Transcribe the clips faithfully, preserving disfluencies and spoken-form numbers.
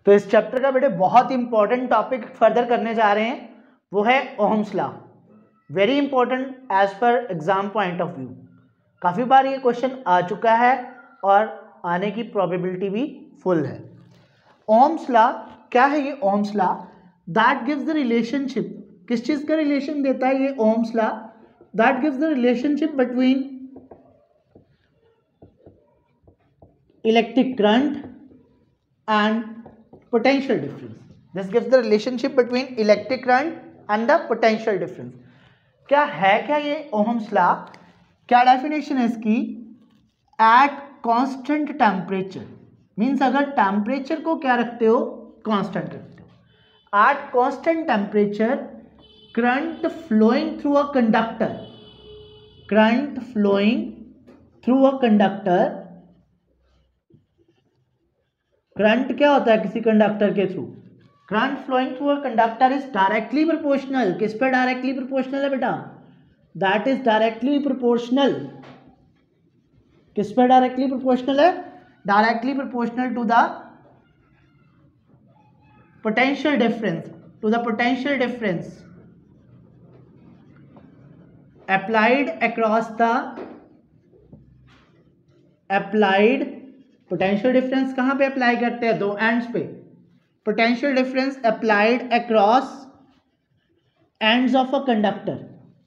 तो इस चैप्टर का बेटे बहुत इंपॉर्टेंट टॉपिक फर्दर करने जा रहे हैं, वो है Ohm's law. Very important as per exam point of view. काफ़ी बार ये क्वेश्चन आ चुका है और आने की प्रोबेबिलिटी भी फुल है। ओहम्स लॉ क्या है? ये Ohm's law that gives the relationship, किस चीज़ का रिलेशन देता है ये Ohm's law? That gives the relationship between electric current and potential difference. This gives the relationship between electric current and the potential difference. क्या है क्या ये ओहम्स लॉ? क्या डेफिनेशन है इसकी? एट कांस्टेंट टेम्परेचर, मीन्स अगर टेम्परेचर को क्या रखते हो? कांस्टेंट रखते हो। At constant temperature current flowing through a conductor, current flowing through a conductor, current क्या होता है किसी कंडक्टर के थ्रू? Current flowing through a conductor is directly proportional. किस पे डायरेक्टली प्रोपोर्शनल है बेटा? That is directly proportional. किस पे डायरेक्टली प्रोपोर्शनल है? Directly proportional to the potential difference, to the potential difference applied across the applied potential difference कहां पे apply करते हैं? दो एंड्स पे। Potential difference applied across ends of a conductor,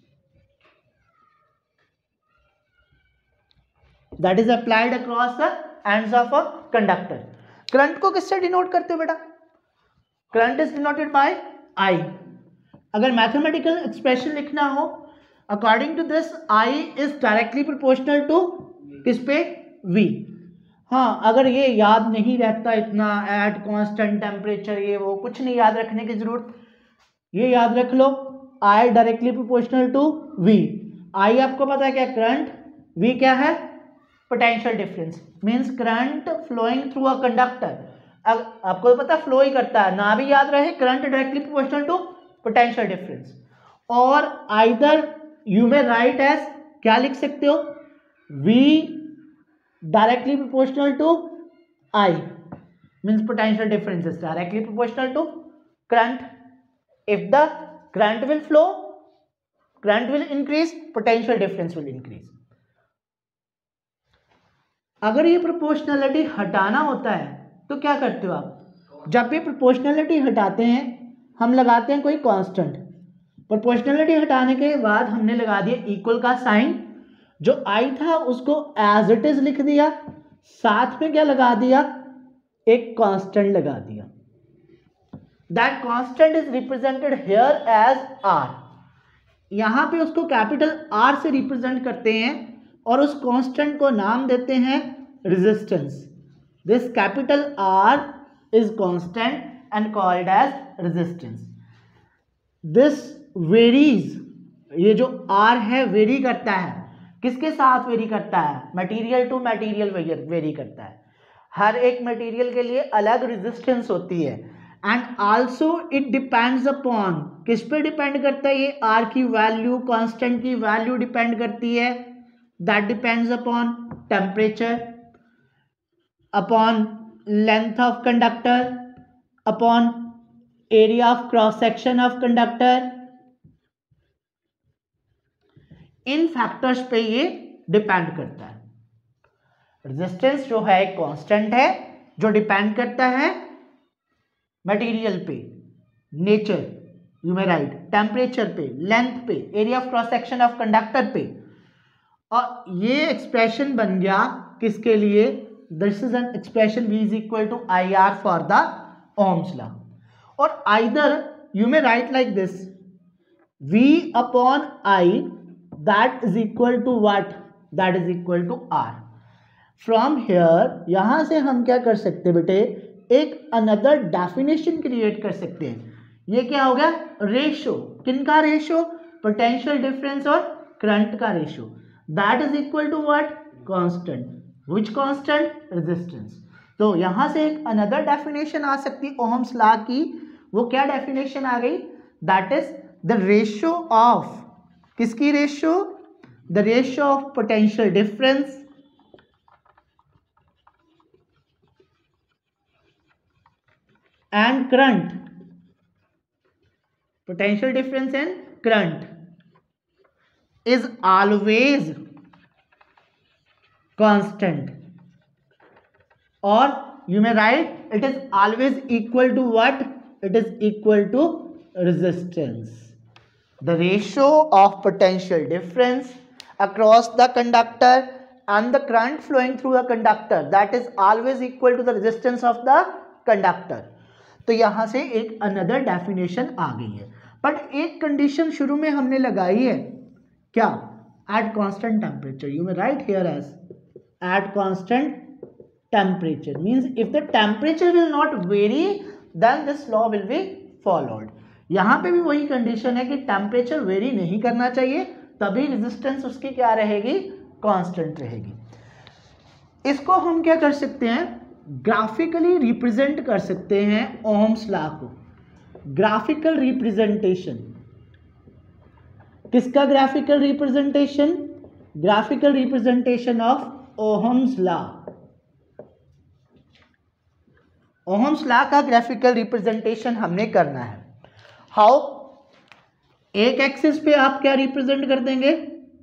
that is applied across the ends of a conductor. Current को किससे denote करते हो बेटा? Current is denoted by I. अगर मैथमेटिकल एक्सप्रेशन लिखना हो according to this, I is directly proportional to किस पे? वी। हाँ, अगर ये याद नहीं रहता इतना, एट कांस्टेंट टेम्परेचर, ये वो कुछ नहीं याद रखने की जरूरत, ये याद रख लो I directly proportional to V. I आपको पता है क्या? करंट। वी क्या है? Potential difference, means current flowing through a conductor. अब आपको पता फ्लो ही करता है, ना भी याद रहे, current directly proportional to potential difference. और either you may write as, क्या लिख सकते हो? V directly proportional to I, means potential difference is directly proportional to current. If the current will flow, current will increase, potential difference will increase. अगर ये proportionality हटाना होता है तो क्या करते हो आप? जब भी प्रोपोर्शनलिटी हटाते हैं हम लगाते हैं कोई कांस्टेंट। प्रोपोर्शनलिटी हटाने के बाद हमने लगा दिया इक्वल का साइन, जो आई था उसको एज इट इज लिख दिया, साथ में क्या लगा दिया? एक कांस्टेंट लगा दिया। That constant is represented here as R. यहां पे उसको कैपिटल आर से रिप्रेजेंट करते हैं और उस कांस्टेंट को नाम देते हैं resistance. This capital R is constant and called as resistance. This varies, ये जो आर है वेरी करता है, किसके साथ वेरी करता है? मटेरियल टू मटेरियल वेरी करता है। हर एक मटेरियल के लिए अलग रेजिस्टेंस होती है। And also it depends upon, किस पे डिपेंड करता है ये? आर की वैल्यू, कांस्टेंट की वैल्यू डिपेंड करती है। That depends upon temperature, upon length of conductor, upon area of cross section of conductor. इन फैक्टर्स पे ये डिपेंड करता है। रेजिस्टेंस जो है एक कांस्टेंट है जो डिपेंड करता है मटेरियल पे, nature, you may write, temperature पे, लेंथ पे, area of cross section of conductor पे। और ये एक्सप्रेशन बन गया किसके लिए? This is an expression V is equal to I R for the Ohm's law. और either you may write like this, V upon I, that is equal to what? That is equal to R. From here, यहां से हम क्या कर सकते हैं बेटे? एक अनदर डेफिनेशन क्रिएट कर सकते हैं। ये क्या हो गया? रेशो। किनका रेशो? पोटेंशियल डिफरेंस और करंट का ratio. That is equal to what? Constant. Which constant? Resistance. तो यहां से एक अनदर डेफिनेशन आ सकती है ओहम्स लॉ की। वो क्या डेफिनेशन आ गई? That is the ratio of, किसकी ratio? The ratio of potential difference and current, potential difference and current is always constant, or you may write it is always equal to what? It is equal to resistance. The ratio of potential difference across the conductor and the current flowing through the conductor, that is always equal to the resistance of the conductor. तो यहाँ से एक another definition आ गई है, but एक condition शुरू में हमने लगाई है, क्या? At constant temperature. You may write here as at constant temperature means if the temperature will not vary then this law will be followed. यहाँ पे भी वही कंडीशन है कि टेम्परेचर वेरी नहीं करना चाहिए, तभी रेजिस्टेंस उसकी क्या रहेगी? कांस्टेंट रहेगी. इसको हम क्या कर सकते हैं? ग्राफिकली रिप्रेजेंट कर सकते हैं ओहम्स लॉ को. ग्राफिकल रिप्रेजेंटेशन, किसका graphical representation? Graphical representation of Ohm's law. Ohm's law का ग्राफिकल रिप्रेजेंटेशन हमने करना है. हाउ? एक एक्सिस पे आप क्या रिप्रेजेंट कर देंगे?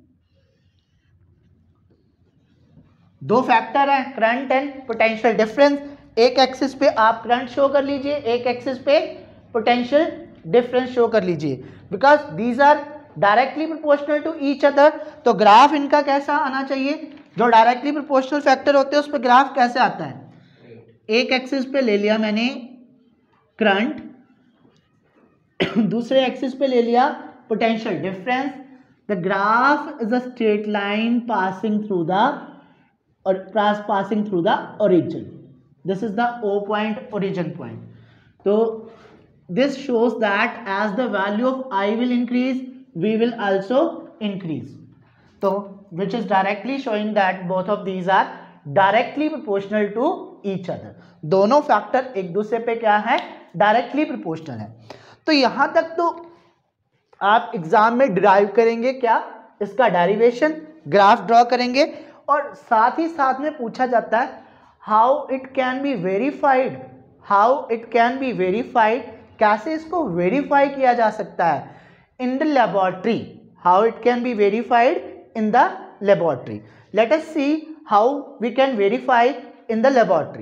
दो फैक्टर हैं, करंट एंड पोटेंशियल डिफरेंस. एक एक्सिस पे आप करंट शो कर लीजिए, एक एक्सिस पे पोटेंशियल डिफरेंस शो कर लीजिए, because these are directly proportional to each other. तो ग्राफ इनका कैसा आना चाहिए? जो डायरेक्टली प्रोपोर्शनल फैक्टर होते हैं उस पर ग्राफ कैसे आता है? एक एक्सिस पे ले लिया मैंने करंट, दूसरे एक्सिस पे ले लिया potential difference. The graph is a straight line passing through the और passing through the origin. This is the O point, origin point. तो this shows that as the value of I will increase V will also increase. तो which is directly showing that both of these are directly proportional to each other. दोनों factor एक दूसरे पे क्या है? Directly proportional है. तो यहां तक तो आप एग्जाम में डिराइव करेंगे क्या? इसका डेरिवेशन, ग्राफ ड्रॉ करेंगे, और साथ ही साथ में पूछा जाता है how it can be verified. How it can be verified, कैसे इसको वेरीफाई किया जा सकता है? In the laboratory. How it can be verified in the laboratory. Let us see how we can verify in the laboratory.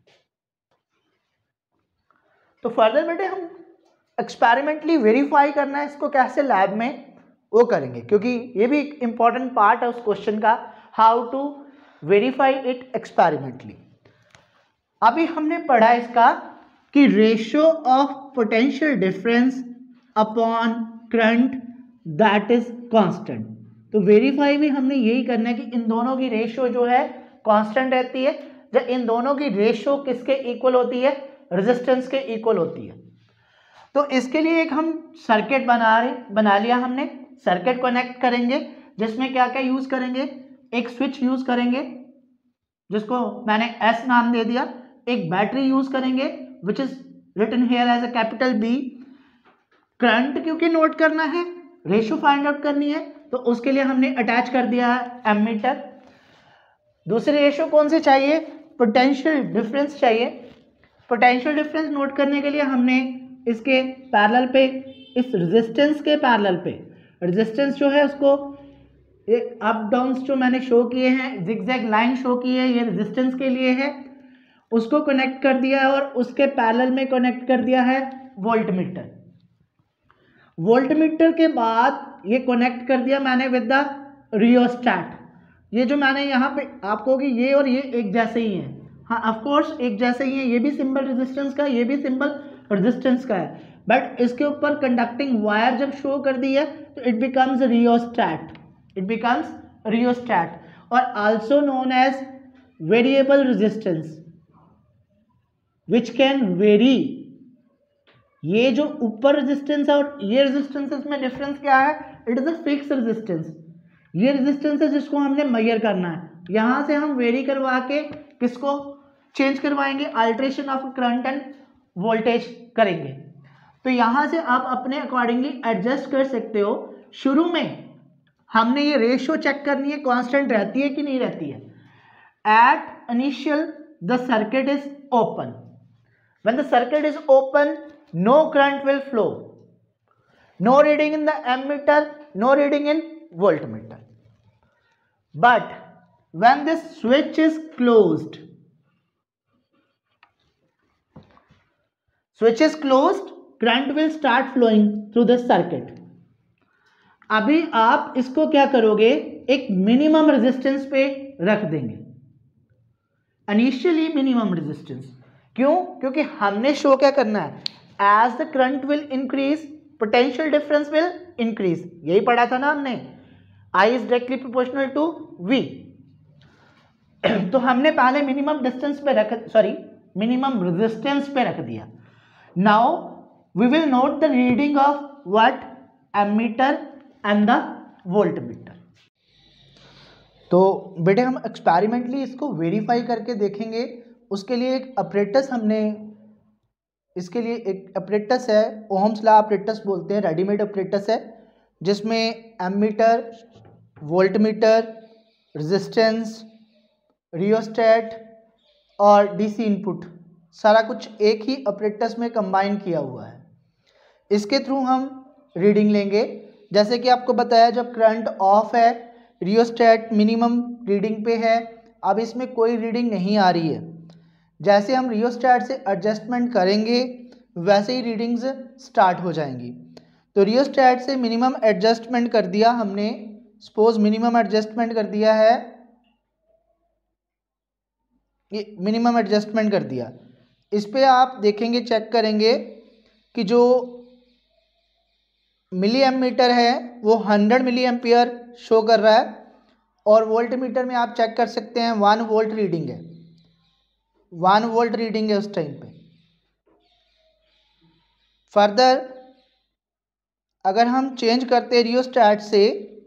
तो further बेटे हम experimentally verify करना है इसको कैसे लैब में, वो करेंगे, क्योंकि ये भी एक इंपॉर्टेंट पार्ट है उस क्वेश्चन का, how to verify it experimentally. अभी हमने पढ़ा इसका कि ratio of potential difference upon current that is constant. तो वेरीफाई भी हमने यही करना है कि इन दोनों की रेशियो जो है कांस्टेंट रहती है. जब इन दोनों की रेशियो किसके इक्वल होती है? रेजिस्टेंस के इक्वल होती है. तो इसके लिए एक हम सर्किट बना रहे बना लिया हमने. सर्किट कनेक्ट करेंगे जिसमें क्या क्या यूज करेंगे? एक स्विच यूज करेंगे जिसको मैंने एस नाम दे दिया. एक बैटरी यूज करेंगे which is written here as a capital B. Current क्योंकि नोट करना है, रेशियो फाइंड आउट करनी है, तो उसके लिए हमने अटैच कर दिया है एमीटर. दूसरी रेशियो कौन सी चाहिए? पोटेंशियल डिफरेंस चाहिए. पोटेंशियल डिफरेंस नोट करने के लिए हमने इसके पैरेलल पे, इस रेजिस्टेंस के पैरेलल पे, रेजिस्टेंस जो है उसको एक अप डाउन्स जो मैंने शो किए हैं, जिगजैग लाइन शो की है, ये रेजिस्टेंस के लिए है, उसको कनेक्ट कर दिया है. और उसके पैरेलल में कनेक्ट कर दिया है वोल्टमीटर. वोल्टमीटर के बाद ये कनेक्ट कर दिया मैंने विद द रियोस्टैट. ये जो मैंने यहाँ पे आपको कि ये और ये एक जैसे ही हैं. हाँ ऑफ कोर्स एक जैसे ही हैं. ये भी सिंबल रेजिस्टेंस का, ये भी सिंबल रेजिस्टेंस का है, बट इसके ऊपर कंडक्टिंग वायर जब शो कर दी है तो it becomes rheostat. It becomes rheostat और also known as variable resistance which can vary. ये जो ऊपर रेजिस्टेंस है और ये रेजिस्टेंस है, इसमें डिफरेंस क्या है? It is a fix resistance. ये रेजिस्टेंस है जिसको हमने मेजर करना है. यहां से हम वेरी करवा के किसको चेंज करवाएंगे? Alteration of current and voltage करेंगे. तो यहां से आप अपने अकॉर्डिंगली एडजस्ट कर सकते हो. शुरू में हमने ये रेशियो चेक करनी है कांस्टेंट रहती है कि नहीं रहती है. At initial the circuit is open. When the circuit is open, no current will flow. No reading in the ammeter, no reading in voltmeter. But when this switch is closed, switch is closed, current will start flowing through the circuit. अभी आप इसको क्या करोगे, एक minimum resistance पे रख देंगे, initially minimum resistance. क्यों? क्योंकि हमने शो क्या करना है, as the current will increase potential difference will increase, यही पढ़ा था ना हमने, I is directly proportional to V। तो हमने पहले मिनिमम डिस्टेंस पे रख सॉरी मिनिमम रेजिस्टेंस पे रख दिया। Now we will note the reading of what, ammeter and the voltmeter. तो बेटे हम एक्सपेरिमेंटली इसको वेरीफाई करके देखेंगे। उसके लिए एक अपरेटस हमने इसके लिए एक अपरेटस है, ओहम्स लॉ अपरेटस बोलते हैं, रेडीमेड अपरेटस है, जिसमें एमीटर, वोल्टमीटर, रेजिस्टेंस, रियोस्टेट और डीसी इनपुट सारा कुछ एक ही अपरेटस में कंबाइन किया हुआ है। इसके थ्रू हम रीडिंग लेंगे। जैसे कि आपको बताया, जब करंट ऑफ है, रियोस्टेट मिनिमम रीडिंग पे है, अब इसमें कोई रीडिंग नहीं आ रही है। जैसे हम रियोस्टेट से एडजस्टमेंट करेंगे वैसे ही रीडिंग्स स्टार्ट हो जाएंगी। तो रियोस्टेट से मिनिमम एडजस्टमेंट कर दिया हमने, सपोज मिनिमम एडजस्टमेंट कर दिया है, ये मिनिमम एडजस्टमेंट कर दिया। इस पे आप देखेंगे, चेक करेंगे कि जो मिली एमीटर है वो हंड्रेड मिली एम्पियर शो कर रहा है, और वोल्ट मीटर में आप चेक कर सकते हैं वन वोल्ट रीडिंग है, वन वोल्ट रीडिंग है उस टाइम पे। फर्दर अगर हम चेंज करते रियोस्टेट से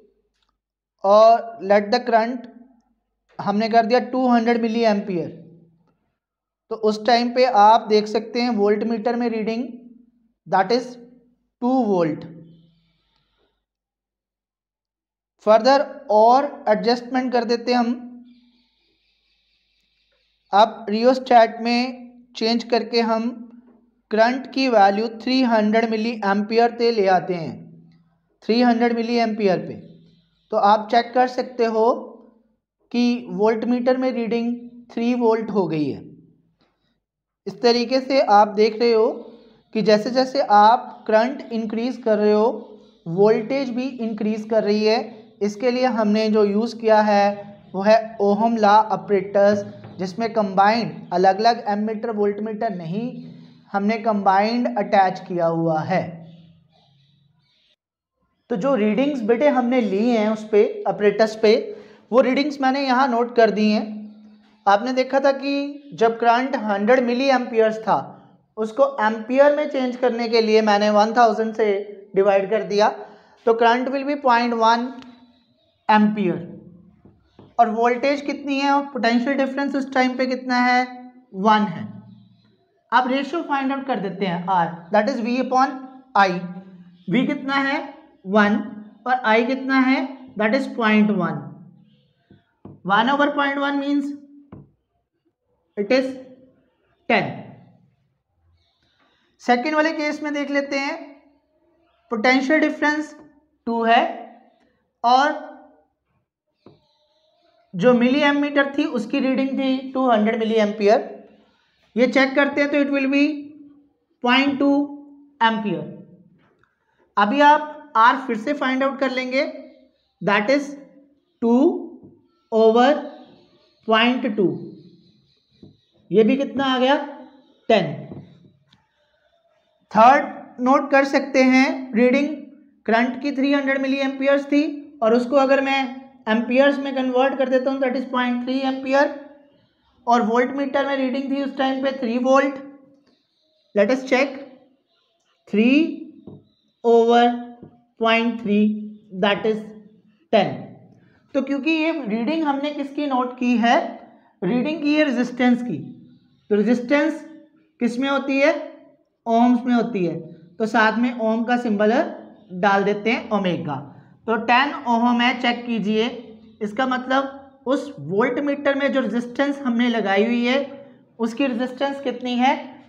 और लेट द करंट हमने कर दिया टू हंड्रेड मिली एम्पियर, तो उस टाइम पे आप देख सकते हैं वोल्ट मीटर में reading that is two volt. Further और एडजस्टमेंट कर देते हम, अब रियोस्टेट में चेंज करके हम करंट की value three hundred milliampere पे ले आते हैं, थ्री हंड्रेड मिली एम्पियर पे। तो आप चेक कर सकते हो कि वोल्ट मीटर में रीडिंग थ्री वोल्ट हो गई है। इस तरीके से आप देख रहे हो कि जैसे जैसे आप करंट इंक्रीज कर रहे हो वोल्टेज भी इंक्रीज कर रही है। इसके लिए हमने जो यूज़ किया है वो है ओहम लॉ ऑपरेटर्स, जिसमें कंबाइंड अलग अलग एमीटर वोल्टमीटर नहीं, हमने कंबाइंड अटैच किया हुआ है। तो जो रीडिंग्स बेटे हमने ली हैं उस पे ऑपरेटर्स पे, वो रीडिंग्स मैंने यहाँ नोट कर दी हैं। आपने देखा था कि जब करंट हंड्रेड मिली एम्पियर्स था, उसको एम्पियर में चेंज करने के लिए मैंने वन थाउजेंड से डिवाइड कर दिया, तो current will be point one ampere. और वोल्टेज कितनी है और पोटेंशियल डिफरेंस उस टाइम पे कितना है, वन है। आप रेशियो फाइंड आउट कर देते हैं, R that is V upon I. V कितना है, वन, और आई कितना है, that is point one. One over point one means it is ten. Second वाले केस में देख लेते हैं, पोटेंशियल डिफरेंस टू है और जो मिली एमीटर थी उसकी रीडिंग थी टू हंड्रेड मिली एम्पियर। ये चेक करते हैं तो it will be point two ampere. अभी आप आर फिर से फाइंड आउट कर लेंगे, that is two over point two, ये भी कितना आ गया, टेन। थर्ड नोट कर सकते हैं, रीडिंग करंट की थ्री हंड्रेड मिली एम्पियर्स थी और उसको अगर मैं एम्पियर्स में कन्वर्ट कर देता हूँ that is point three ampere, और वोल्ट मीटर में रीडिंग थी उस टाइम पे three volt. Let us check, three over point three that is ten. तो क्योंकि ये रीडिंग हमने किसकी नोट की है, रीडिंग की है रेजिस्टेंस की, तो रेजिस्टेंस किस में होती है, ओम्स में होती है, तो साथ में ओम का सिंबल डाल देते हैं ओमेगा। तो टेन ओम है, चेक कीजिए। इसका मतलब उस वोल्ट मीटर में जो रेजिस्टेंस हमने लगाई हुई है उसकी रेजिस्टेंस कितनी है,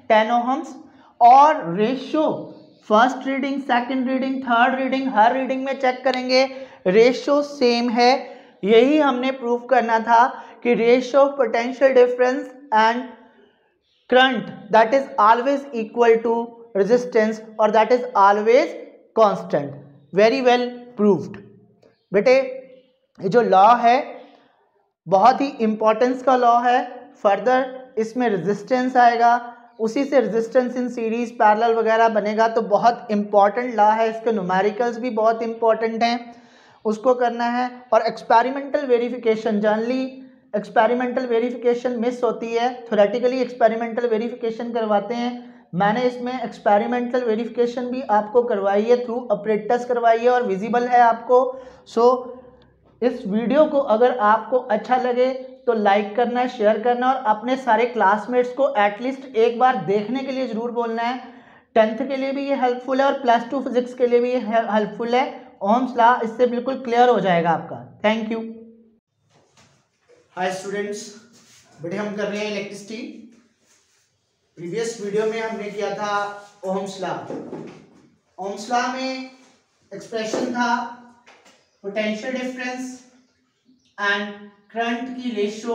टेन ओहम्स, और ratio first reading, second reading, third reading, हर रीडिंग में चेक करेंगे रेशियो सेम है। यही हमने प्रूव करना था कि ratio of potential difference and current that is always equal to resistance और that is always constant. Very well proved. बेटे ये जो लॉ है बहुत ही इंपॉर्टेंस का लॉ है। फर्दर इसमें रेजिस्टेंस आएगा, उसी से रेजिस्टेंस इन सीरीज पैरेलल वगैरह बनेगा, तो बहुत इंपॉर्टेंट लॉ है। इसके न्यूमेरिकल्स भी बहुत इंपॉर्टेंट हैं, उसको करना है। और experimental verification, generally experimental verification miss होती है, थ्योरेटिकली एक्सपेरिमेंटल वेरिफिकेशन करवाते हैं। मैंने इसमें एक्सपेरिमेंटल वेरिफिकेशन भी आपको करवाई है, थ्रू अप्रेटस करवाई है और विजिबल है आपको। सो so, इस वीडियो को अगर आपको अच्छा लगे तो लाइक करना है, शेयर करना और अपने सारे क्लासमेट्स को एटलीस्ट एक बार देखने के लिए ज़रूर बोलना है। टेंथ के लिए भी ये हेल्पफुल है और प्लस टू फिजिक्स के लिए भी ये हेल्पफुल है। ओम्स लॉ इससे बिल्कुल क्लियर हो जाएगा आपका। Thank you. हाय स्टूडेंट्स, बेटे हम कर रहे हैं इलेक्ट्रिसिटी। प्रीवियस वीडियो में हमने किया था ओम्स लॉ। ओम्स लॉ में एक्सप्रेशन था पोटेंशियल डिफरेंस एंड करंट की रेशियो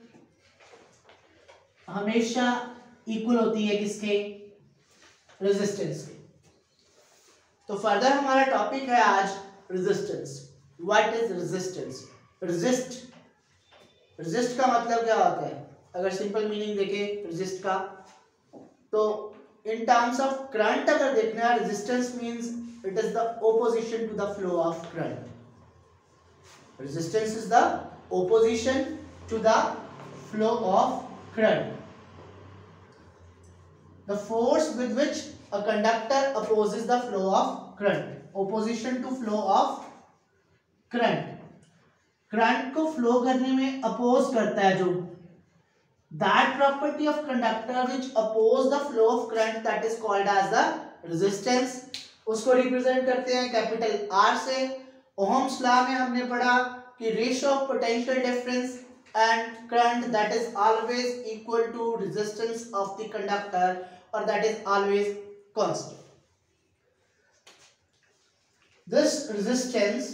हमेशा इक्वल होती है किसके? रेजिस्टेंस के। तो फर्दर हमारा टॉपिक है आज resistance. What is resistance? Resist resist का मतलब क्या होता है? अगर सिंपल मीनिंग देखें रेजिस्ट का, तो इन टर्म्स ऑफ करंट अगर देखना है, resistance means it is the opposition to the flow of current. Resistance is the opposition to the flow of current. The force with which a conductor opposes the flow of current. Opposition to flow of current. Current को flow करने में oppose करता है जो, that property of conductor which oppose the flow of current that is called as the resistance. उसको represent करते हैं capital R से। ओहम्स लॉ में हमने पढ़ा कि ratio of potential difference and current that is always equal to resistance of the conductor और that is always constant. This resistance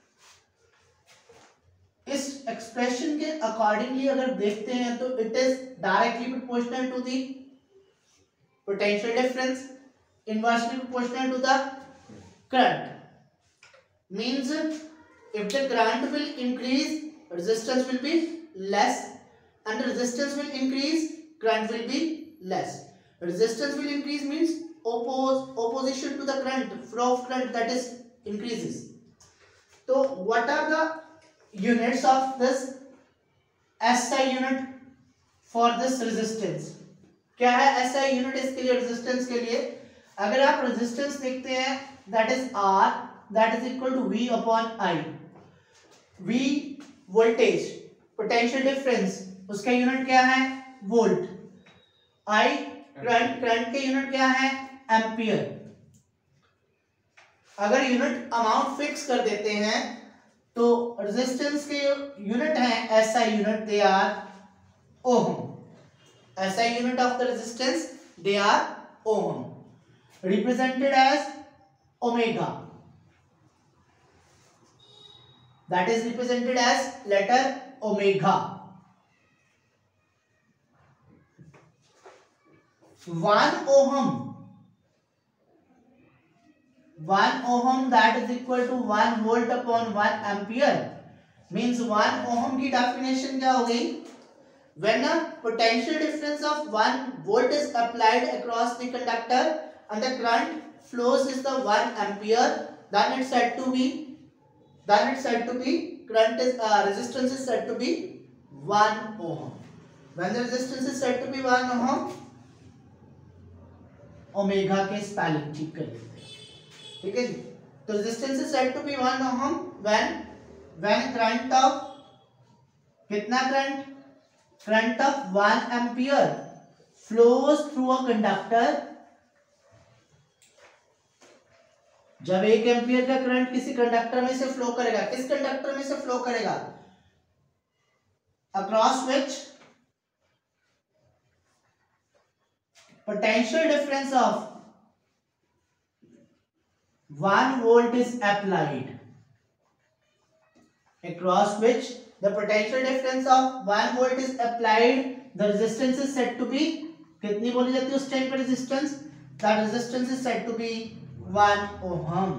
इस एक्सप्रेशन के अकॉर्डिंगली अगर देखते हैं तो it is directly proportional to the potential difference, inversely proportional to the current. Means if the current will increase, resistance will be less, and resistance will increase, current will be less. Resistance will increase means oppose opposition to the current, flow of current that is increases. So what are the units of this S I unit for this resistance? क्या है S I unit इसके लिए? Resistance के लिए अगर आप resistance देखते हैं that is R, that is equal to V upon I. V voltage, potential difference, उसका यूनिट क्या है? वोल्ट। I करंट, करंट के यूनिट क्या है? एम्पियर। अगर यूनिट अमाउंट फिक्स कर देते हैं तो रेजिस्टेंस के यूनिट हैं S I unit, they are ohm. S I unit of the resistance they are ohm, represented as omega, that is represented as letter omega. One ohm, one ohm that is equal to one volt upon one ampere means one ohm की definition क्या हो गई? When a potential difference of one volt is applied across the conductor and the current flows is the one ampere, then it's said to be then it's said to be current is uh, resistance is said to be one ohm. When the resistance is said to be one ohm, omega के spelling ठीक कर लेते हैं, ठीक है जी। तो resistance is said to be one ohm when when current of कितना current current of one ampere flows through a conductor. जब एक एम्पियर का करंट किसी कंडक्टर में से फ्लो करेगा, किस कंडक्टर में से फ्लो करेगा? Across which potential difference of one volt is applied across which the potential difference of one volt is applied, the resistance is said to be, कितनी बोली जाती है उस टाइम पे resistance? That resistance is said to be one ohm.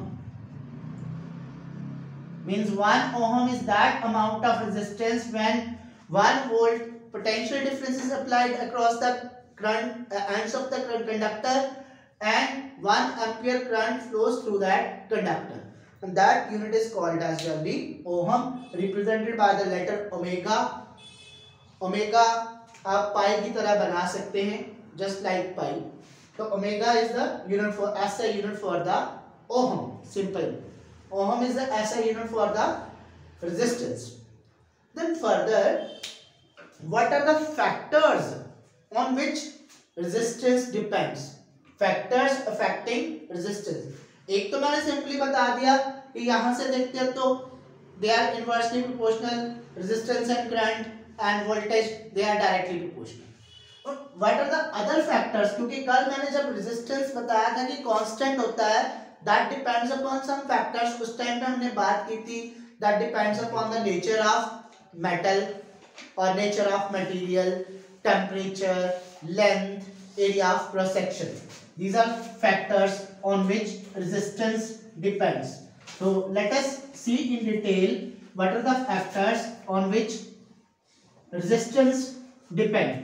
Means one ohm is that amount of resistance when one volt potential difference is applied across the current uh, ends of the conductor and one ampere current flows through that conductor, and that unit is called as the ohm, represented by the letter omega. Omega आप पाई की तरह बना सकते हैं, just like pi. तो omega is the unit for S I unit for the ohm. Simple. Ohm is the S I unit for the resistance. Then further, what are the factors on which resistance depends? Factors affecting resistance. एक तो मैंने simply बता दिया कि यहाँ से देखते हैं तो they are inversely proportional, resistance and current and voltage they are directly proportional. What are the other factors? क्योंकि कल मैंने जब resistance बताया था कि constant होता है, that depends upon some factors. उस टाइम पे हमने बात की थी that depends upon the nature of metal or nature of material, temperature, length, area of cross section. These are factors on which resistance depends. So let us see in detail what are the factors on which resistance depend.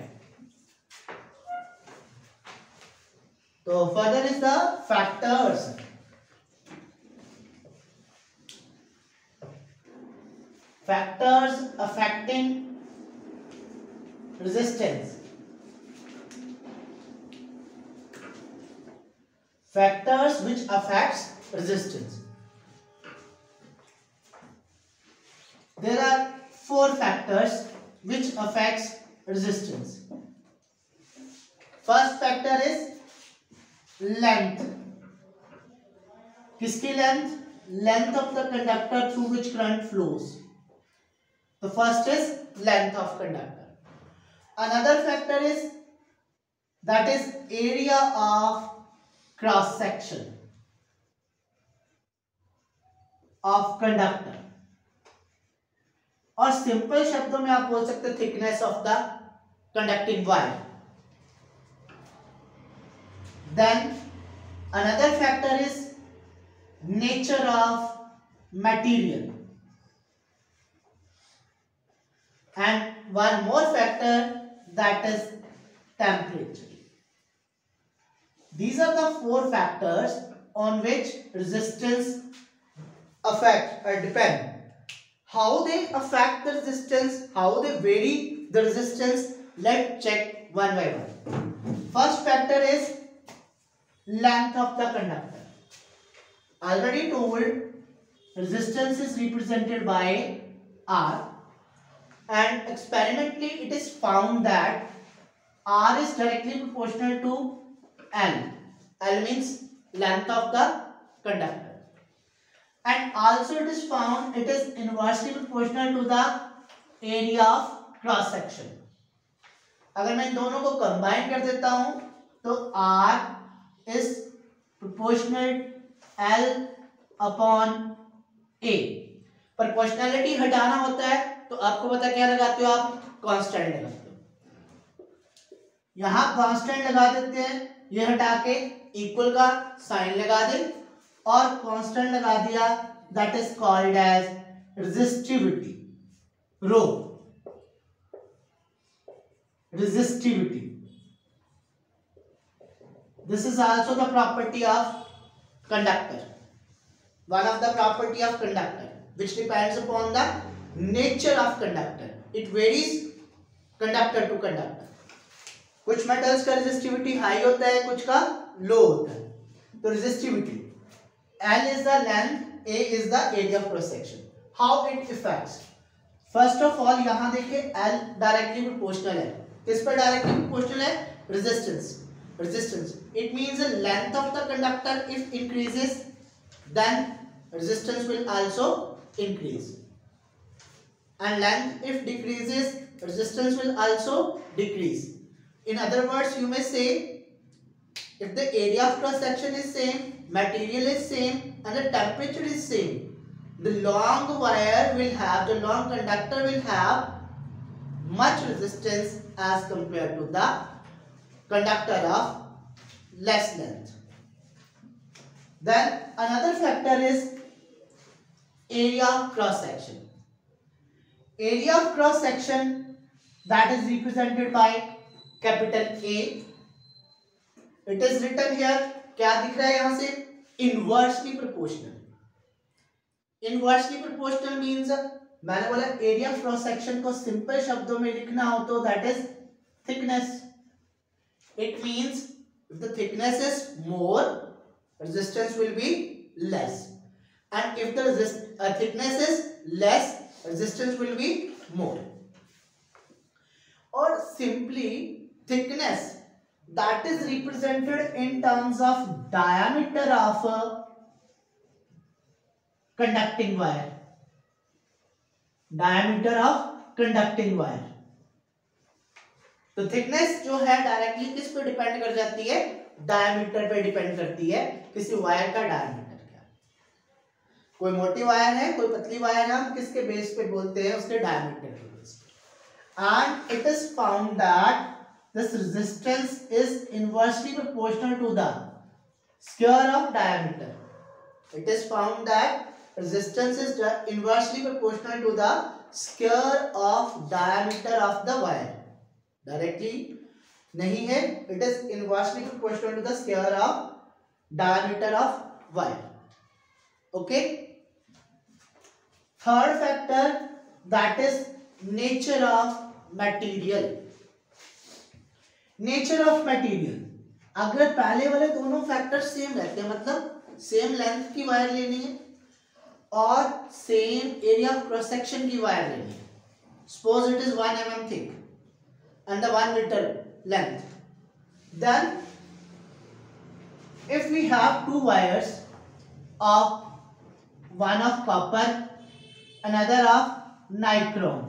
So further is the factors. Factors affecting resistance. Factors which affects resistance. There are four factors which affects resistance. First factor is length. किसकी length? Length of the conductor through which current flows. The first is length of conductor. Another factor is that is area of cross section of conductor. और simple शब्दों में आप बोल सकते thickness of the conducting wire. Then another factor is nature of material, and one more factor that is temperature. These are the four factors on which resistance affect or depend. How they affect the resistance, how they vary the resistance, let's check one by one. First factor is length of the conductor. Already told, resistance is represented by R, and experimentally it is found that R is directly proportional to L. L means length of the conductor. And also it is found it is inversely proportional to the area of cross section. अगर मैं इन दोनों को combine कर देता हूं तो R is proportional L upon A. Proportionality हटाना होता है तो आपको पता क्या लगाते हो, आप कांस्टेंट लगाते हो. यहां कांस्टेंट लगा देते हैं, ये हटा के इक्वल का साइन लगा दे और कांस्टेंट लगा दिया, that is called as resistivity, rho. Resistivity. This is also the property of conductor. One of the property of conductor, which depends upon the nature of conductor. It varies conductor to conductor. कुछ metals का resistivity high होता है, कुछ का low होता है. तो resistivity. L is the length, A is the area of cross section. How it affects? First of all, यहाँ देखिए L directly proportional है. किस पर डायरेक्टली प्रोपोर्शनल है? Resistance. Resistance it means the length of the conductor if increases then resistance will also increase, and length if decreases resistance will also decrease. In other words, you may say if the area of cross section is same, material is same, and the temperature is same, the long wire will have, the long conductor will have much resistance as compared to the conductor of less length. Then another factor is area of cross section. Area of cross section, that is represented by capital A. It is written here, क्या दिख रहा है यहाँ से? Inversely proportional. Inversely proportional means, मैंने बोला area of cross section को simple शब्दों में लिखना हो तो that is thickness. It means if the thickness is more, resistance will be less, and if the resist, uh, thickness is less, resistance will be more. Or simply thickness, that is represented in terms of diameter of a conducting wire. Diameter of conducting wire. तो thickness जो है directly किस पे depend कर जाती है? Diameter पे depend करती है, किसी वायर का डायमीटर क्या। कोई मोटी वायर है, कोई पतली वायर है, हम किसके बेस पे बोलते हैं? उसके डायमीटर के बेस पे। And it is found that this resistance is inversely proportional to the square of diameter. It is found that resistance is inversely proportional to the square of diameter of the wire. Directly नहीं है, it is inversely proportional to the square of diameter of wire. Okay. Third factor, that is nature of material. Nature of material. अगर पहले वाले दोनों factor same रहते हैं, मतलब same length की वायर लेनी है और same area of cross section की वायर लेनी है. Suppose it is one M M thick and the one meter length. Then if we have two wires of one of copper, another of nichrome,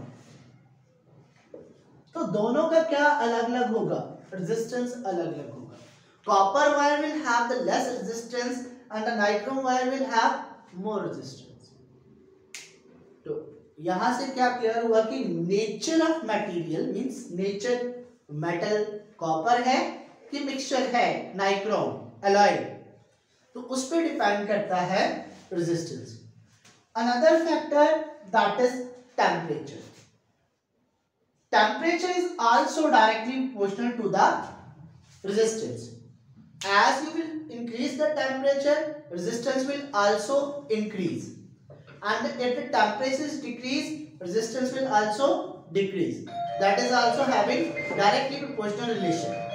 तो दोनों का क्या अलग अलग होगा? रेजिस्टेंस अलग अलग होगा. Copper wire will have the less resistance and the nichrome wire will have more resistance. तो यहां से क्या क्लियर हुआ कि nature of material means nature metal copper है कि मिक्सचर है नाइक्रोम एलॉय, तो उस पर डिपेंड करता है resistance. Another factor that is temperature. Temperature is also directly proportional to the resistance. As you will increase the temperature, resistance will also increase. And if the temperature is decrease, resistance will also decrease. That is also having directly proportional relation.